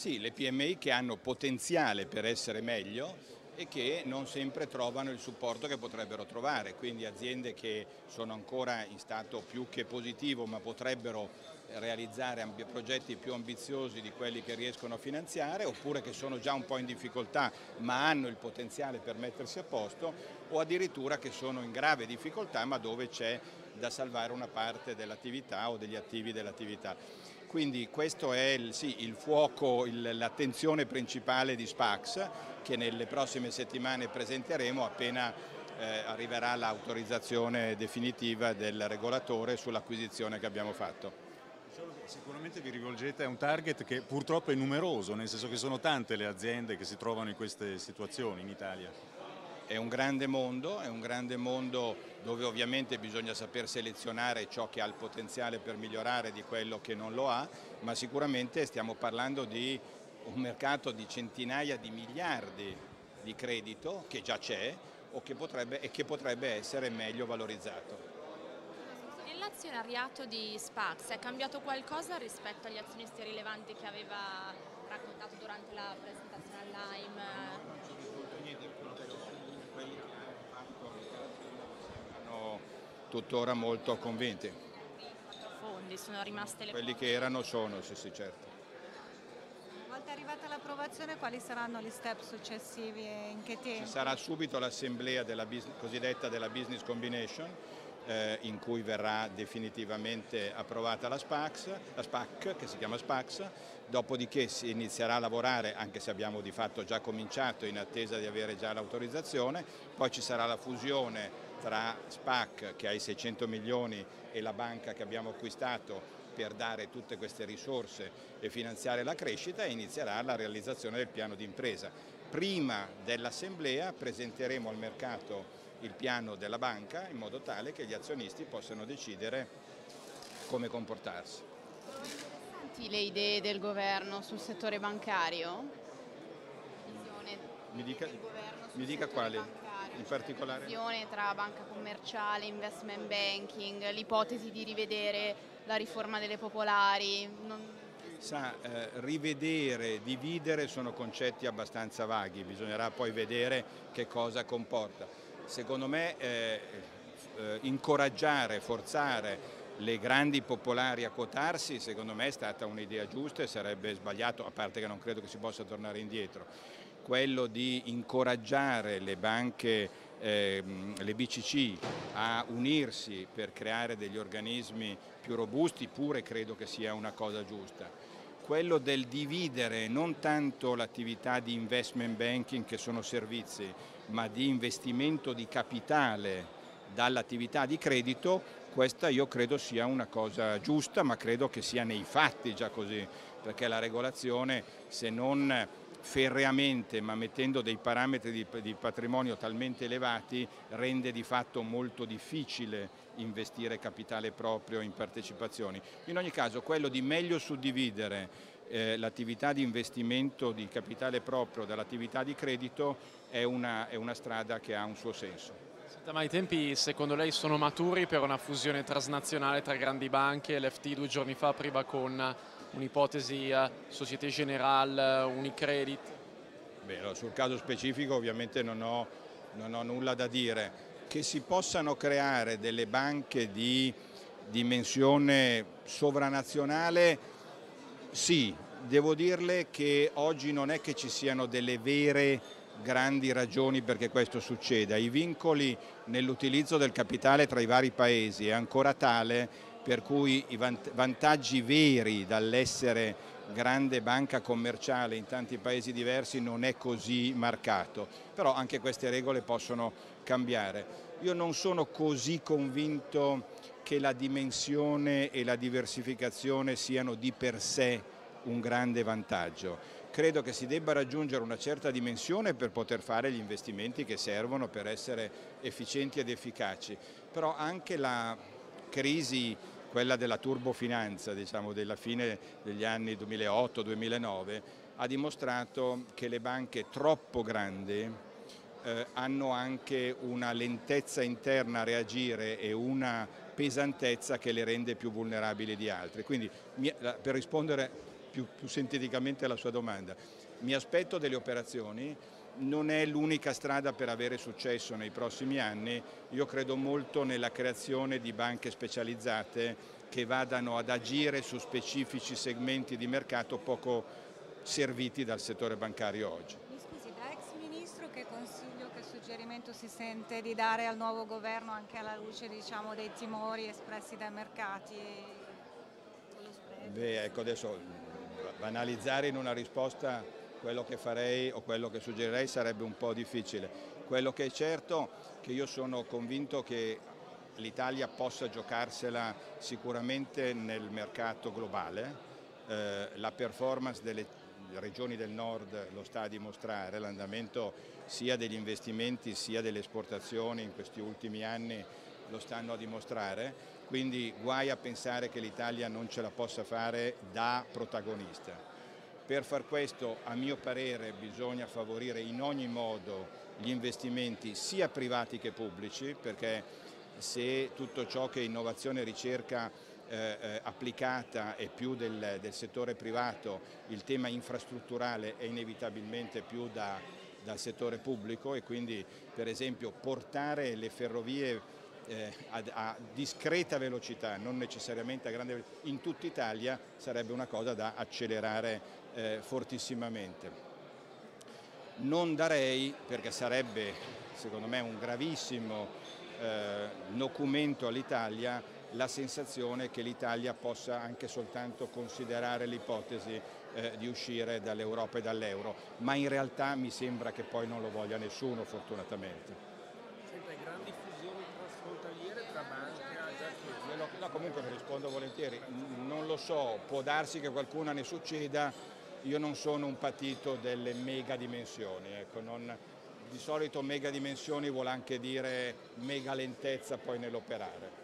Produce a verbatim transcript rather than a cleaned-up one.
Sì, le P M I che hanno potenziale per essere meglio e che non sempre trovano il supporto che potrebbero trovare, quindi aziende che sono ancora in stato più che positivo ma potrebbero realizzare progetti più ambiziosi di quelli che riescono a finanziare, oppure che sono già un po' in difficoltà ma hanno il potenziale per mettersi a posto, o addirittura che sono in grave difficoltà ma dove c'è da salvare una parte dell'attività o degli attivi dell'attività. Quindi questo è il, sì, il fuoco, l'attenzione principale di Spax, che nelle prossime settimane presenteremo appena eh, arriverà l'autorizzazione definitiva del regolatore sull'acquisizione che abbiamo fatto. Sicuramente vi rivolgete a un target che purtroppo è numeroso, nel senso che sono tante le aziende che si trovano in queste situazioni in Italia. È un grande mondo, è un grande mondo dove ovviamente bisogna saper selezionare ciò che ha il potenziale per migliorare di quello che non lo ha, ma sicuramente stiamo parlando di un mercato di centinaia di miliardi di credito che già c'è o che potrebbe, e che potrebbe essere meglio valorizzato. Nell'azionariato di Spax è cambiato qualcosa rispetto agli azionisti rilevanti che aveva raccontato durante la presentazione all'A I M? Sono tuttora molto convinti. Fondi sono rimaste le Quelli che erano sono, sì sì certo. Una volta arrivata l'approvazione, quali saranno gli step successivi e in che tempo? Ci sarà subito l'assemblea della cosiddetta della business combination, eh, in cui verrà definitivamente approvata la Spax, la SPAC, che si chiama Spax, dopodiché si inizierà a lavorare, anche se abbiamo di fatto già cominciato in attesa di avere già l'autorizzazione, poi ci sarà la fusione tra SPAC, che ha i seicento milioni, e la banca che abbiamo acquistato per dare tutte queste risorse e finanziare la crescita, e inizierà la realizzazione del piano di impresa. Prima dell'assemblea presenteremo al mercato il piano della banca in modo tale che gli azionisti possano decidere come comportarsi. Sono interessanti le idee del governo sul settore bancario? Visione Mi dica, del governo sul mi dica settore quali, bancario, in cioè particolare? visione tra banca commerciale, investment banking, l'ipotesi di rivedere la riforma delle popolari. Non... Sa, eh, rivedere, dividere sono concetti abbastanza vaghi, bisognerà poi vedere che cosa comporta. Secondo me eh, eh, incoraggiare, forzare le grandi popolari a quotarsi, secondo me è stata un'idea giusta e sarebbe sbagliato, a parte che non credo che si possa tornare indietro. Quello di incoraggiare le banche, eh, le B C C a unirsi per creare degli organismi più robusti, pure credo che sia una cosa giusta. Quello del dividere non tanto l'attività di investment banking, che sono servizi, ma di investimento di capitale dall'attività di credito, questa io credo sia una cosa giusta, ma credo che sia nei fatti già così, perché la regolazione, se non ferreamente ma mettendo dei parametri di, di patrimonio talmente elevati, rende di fatto molto difficile investire capitale proprio in partecipazioni. In ogni caso quello di meglio suddividere eh, l'attività di investimento di capitale proprio dall'attività di credito è una, è una strada che ha un suo senso. Senta, ma i tempi secondo lei sono maturi per una fusione transnazionale tra grandi banche? L'F T due giorni fa apriva con un'ipotesi uh, Société Générale, uh, Unicredit? Beh, sul caso specifico ovviamente non ho, non ho nulla da dire. Che si possano creare delle banche di dimensione sovranazionale, sì, devo dirle che oggi non è che ci siano delle vere grandi ragioni perché questo succeda. I vincoli nell'utilizzo del capitale tra i vari paesi è ancora tale per cui i vantaggi veri dall'essere grande banca commerciale in tanti paesi diversi non è così marcato, però anche queste regole possono cambiare. Io non sono così convinto che la dimensione e la diversificazione siano di per sé un grande vantaggio. Credo che si debba raggiungere una certa dimensione per poter fare gli investimenti che servono per essere efficienti ed efficaci, però anche la crisi, quella della turbofinanza, diciamo della fine degli anni duemilaotto duemilanove, ha dimostrato che le banche troppo grandi eh, hanno anche una lentezza interna a reagire e una pesantezza che le rende più vulnerabili di altre. Quindi per rispondere più, più sinteticamente la sua domanda. Mi aspetto delle operazioni, non è l'unica strada per avere successo nei prossimi anni, io credo molto nella creazione di banche specializzate che vadano ad agire su specifici segmenti di mercato poco serviti dal settore bancario oggi. Mi scusi, da ex ministro che consiglio, che suggerimento si sente di dare al nuovo governo anche alla luce, diciamo, dei timori espressi dai mercati? Beh, ecco, adesso banalizzare in una risposta quello che farei o quello che suggerirei sarebbe un po' difficile. Quello che è certo è che io sono convinto che l'Italia possa giocarsela sicuramente nel mercato globale. Eh, la performance delle regioni del nord lo sta a dimostrare, l'andamento sia degli investimenti sia delle esportazioni in questi ultimi anni lo stanno a dimostrare, quindi guai a pensare che l'Italia non ce la possa fare da protagonista. Per far questo, a mio parere, bisogna favorire in ogni modo gli investimenti sia privati che pubblici, perché se tutto ciò che è innovazione e ricerca eh, eh, applicata è più del, del settore privato, il tema infrastrutturale è inevitabilmente più da, dal settore pubblico, e quindi per esempio portare le ferrovie eh, a, a discreta velocità, non necessariamente a grande velocità, in tutta Italia sarebbe una cosa da accelerare eh, fortissimamente. Non darei, perché sarebbe secondo me un gravissimo eh, documento all'Italia, la sensazione che l'Italia possa anche soltanto considerare l'ipotesi eh, di uscire dall'Europa e dall'euro, ma in realtà mi sembra che poi non lo voglia nessuno, fortunatamente. Senta, grandi fusioni transfrontaliere tra banche? No, no, comunque vi rispondo volentieri, non lo so, può darsi che qualcuna ne succeda, io non sono un patito delle mega dimensioni, ecco, non, di solito mega dimensioni vuol anche dire mega lentezza poi nell'operare.